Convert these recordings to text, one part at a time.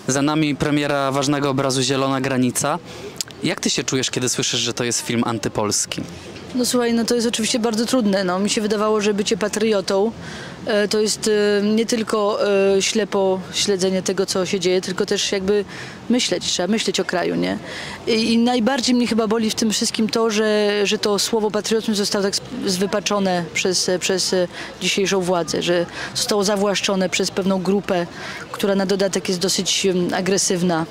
Za nami premiera ważnego obrazu Zielona granica. Jak ty się czujesz, kiedy słyszysz, że to jest film antypolski? No słuchaj, no to jest oczywiście bardzo trudne. No, mi się wydawało, że bycie patriotą to jest nie tylko ślepo śledzenie tego, co się dzieje, tylko też jakby trzeba myśleć o kraju, nie? I najbardziej mnie chyba boli w tym wszystkim to, że to słowo patriotyzm zostało tak zwypaczone przez dzisiejszą władzę, że zostało zawłaszczone przez pewną grupę, która na dodatek jest dosyć agresywna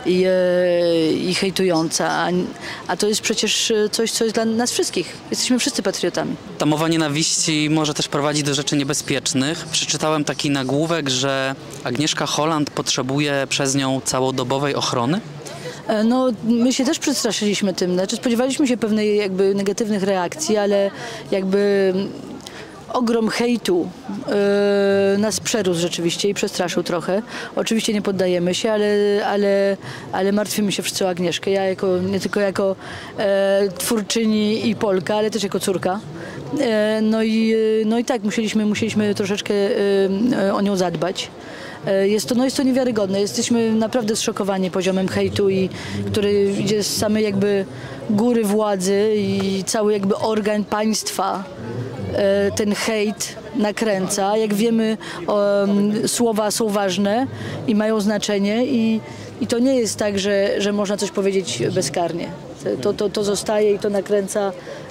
i hejtująca, a to jest przecież coś, co jest dla nas wszystkich. Jesteśmy wszyscy patriotami. Ta mowa nienawiści może też prowadzić do rzeczy niebezpiecznych. Przeczytałem taki nagłówek, że Agnieszka Holland potrzebuje przez nią całodobowej ochrony. No, my się też przestraszyliśmy tym. Znaczy, spodziewaliśmy się pewnej jakby negatywnych reakcji, ale jakby ogrom hejtu nas przerósł rzeczywiście i przestraszył trochę. Oczywiście nie poddajemy się, ale martwimy się wszyscy o Agnieszkę. Ja nie tylko jako twórczyni i Polka, ale też jako córka. No i tak, musieliśmy troszeczkę o nią zadbać. Jest to niewiarygodne. Jesteśmy naprawdę zszokowani poziomem hejtu, który idzie z samej jakby góry władzy i cały jakby organ państwa ten hejt nakręca. Jak wiemy, słowa są ważne i mają znaczenie i to nie jest tak, że można coś powiedzieć bezkarnie. To zostaje i to nakręca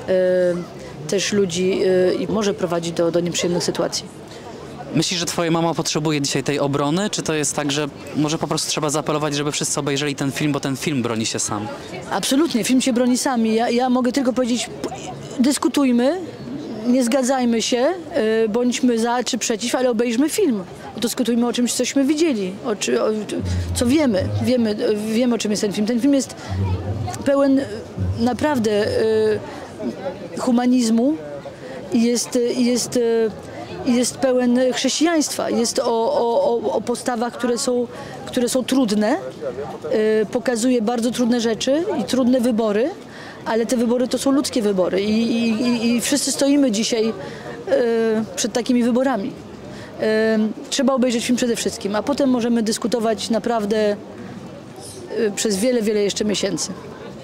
też ludzi i może prowadzić do nieprzyjemnych sytuacji. Myślisz, że twoja mama potrzebuje dzisiaj tej obrony, czy to jest tak, że może po prostu trzeba zaapelować, żeby wszyscy obejrzeli ten film, bo ten film broni się sam? Absolutnie, film się broni sam. Ja mogę tylko powiedzieć, dyskutujmy, nie zgadzajmy się, bądźmy za czy przeciw, ale obejrzmy film. Dyskutujmy o czymś, cośmy widzieli, co wiemy. Wiemy, o czym jest ten film. Ten film jest pełen naprawdę humanizmu i jest pełen chrześcijaństwa. Jest o postawach, które są trudne. Pokazuje bardzo trudne rzeczy i trudne wybory, ale te wybory to są ludzkie wybory i wszyscy stoimy dzisiaj przed takimi wyborami. Trzeba obejrzeć film przede wszystkim, a potem możemy dyskutować naprawdę przez wiele jeszcze miesięcy.